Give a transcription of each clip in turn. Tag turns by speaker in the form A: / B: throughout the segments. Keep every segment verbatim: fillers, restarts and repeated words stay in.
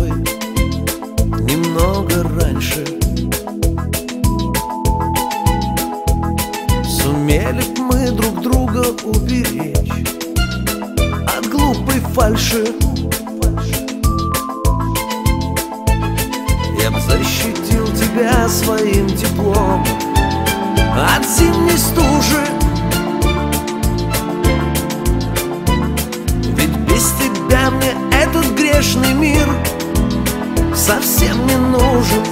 A: тобой немного раньше. Сумели б мы друг друга уберечь от глупой фальши. Я б защитил тебя своим теплом от зимней стужи. Ведь без тебя мне этот грешный мир совсем не нужен.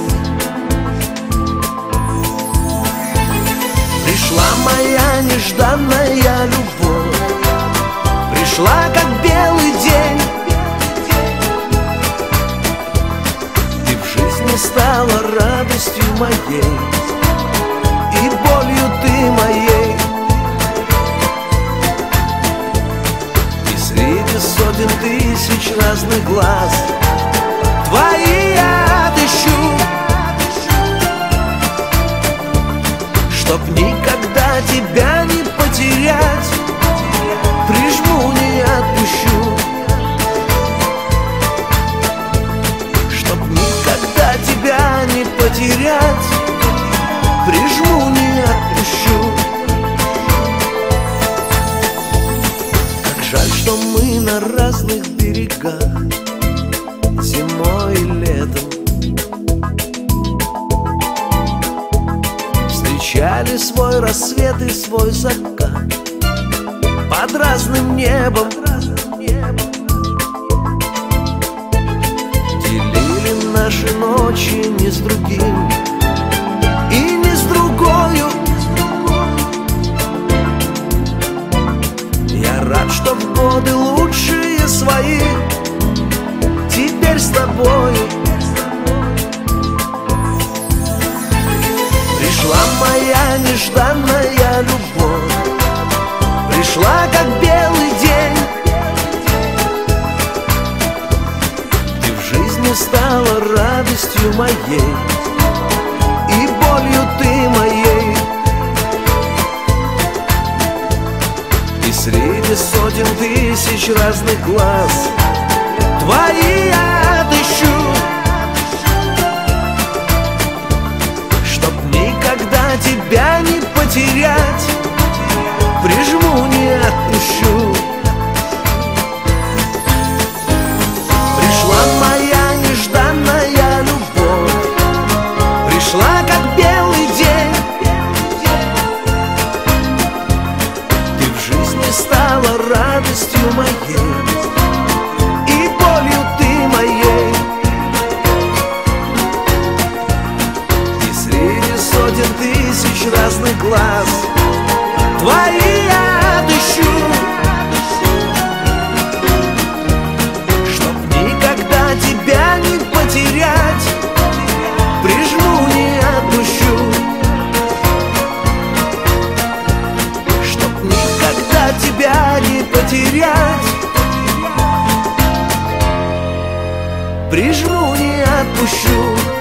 A: Пришла моя нежданная любовь, пришла как белый день. Ты в жизни стала радостью моей и болью ты моей. И среди сотен тысяч разных глаз твои я отыщу, чтоб никогда тебя не потерять, прижму, не отпущу. Чтоб никогда тебя не потерять, прижму, не отпущу. Как жаль, что мы на разных берегах, зимой и летом встречали свой рассвет и свой закат под разным небом. Делили наши ночи не с другим и не с другою. Я рад, что в годы лучшие свои теперь с тобою. Пришла моя нежданная любовь, пришла как белый день. Ты в жизни стала радостью моей и болью ты моей. И среди сотен тысяч разных глаз твои я отыщу, чтоб никогда тебя не потерять, прижму, не отпущу. Пришла моя нежданная любовь, пришла как белый день. Ты в жизни стала радостью моей и болью ты моей. И среди сотен тысяч разных глаз твои я отыщу, чтоб никогда тебя не потерять, прижму, не отпущу. Чтоб никогда тебя не потерять, прижму, не отпущу.